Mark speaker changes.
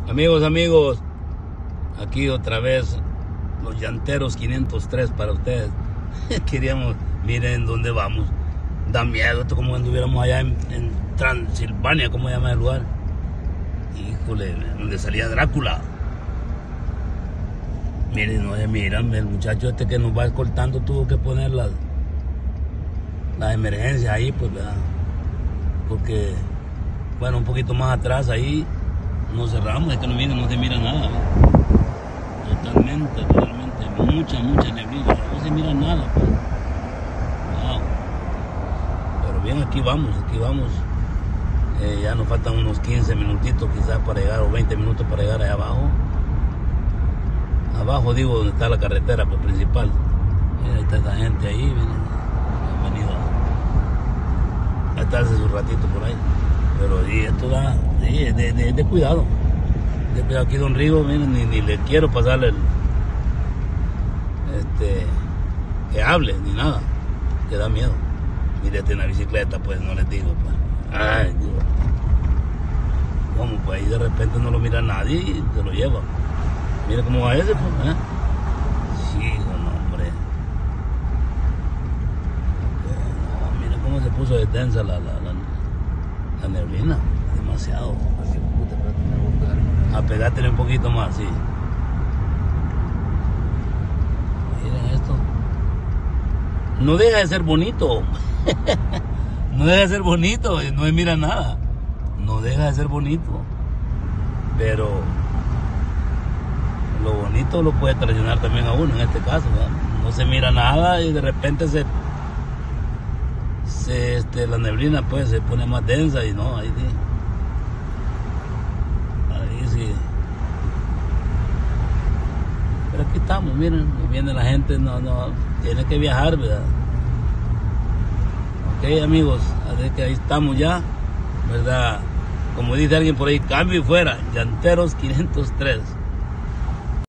Speaker 1: Amigos, aquí otra vez los llanteros 503 para ustedes. Queríamos, miren dónde vamos. Da miedo, esto como anduviéramos allá en Transilvania, ¿cómo se llama el lugar? Híjole, donde salía Drácula. Miren, no se miran, el muchacho este que nos va escoltando tuvo que poner las emergencias ahí, pues, ¿verdad? Porque, bueno, un poquito más atrás ahí nos cerramos, es que no se mira nada, ¿verdad? Totalmente, mucha neblina, no se mira nada, pues. Wow. Pero bien, aquí vamos, ya nos faltan unos 15 minutitos quizás para llegar, o 20 minutos para llegar allá abajo. Abajo digo, donde está la carretera pues, principal. Mira, ahí está esa gente ahí, miren. Bienvenido. A estarse su ratito por ahí. Pero sí, esto da de cuidado. De cuidado. Aquí don Rigo, miren, ni le quiero pasarle que hable, ni nada. Que da miedo. Mire, en la bicicleta, pues, no les digo, pues. Ay, Dios. ¿Cómo? Pues ahí de repente no lo mira nadie y se lo lleva. Mira cómo va ese, pues, ¿eh? Sí, no, hombre. Mira cómo se puso de densa la neblina. Demasiado. A pegártele un poquito más, sí. Miren esto. No deja de ser bonito. No deja de ser bonito, no se mira nada. No deja de ser bonito. Pero lo bonito lo puede traicionar también a uno en este caso, ¿verdad? No se mira nada y de repente la neblina pues se pone más densa y no, ahí sí. Pero aquí estamos, miren, viene la gente, no tiene que viajar, ¿verdad? Ok, amigos, así que ahí estamos ya, ¿verdad? Como dice alguien por ahí, cambio y fuera, llanteros 503.